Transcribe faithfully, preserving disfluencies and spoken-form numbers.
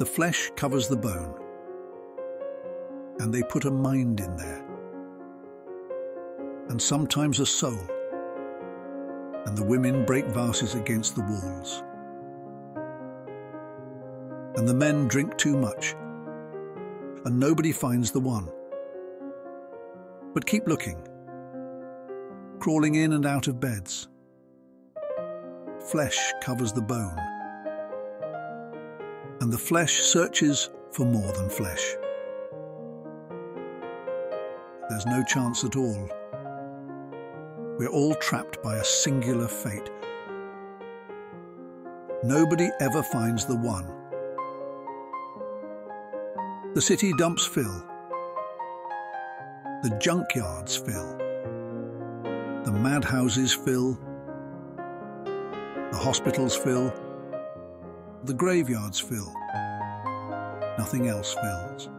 flesh covers the bone, and they put a mind in there, and sometimes a soul, and the women break vases against the walls, and the men drink too much, and nobody finds the one. But keep looking, crawling in and out of beds. Flesh covers the bone, and the flesh searches for more than flesh. There's no chance at all. We're all trapped by a singular fate. Nobody ever finds the one. The city dumps fill. The junkyards fill. The madhouses fill. The hospitals fill. The graveyards fill. Nothing else fills.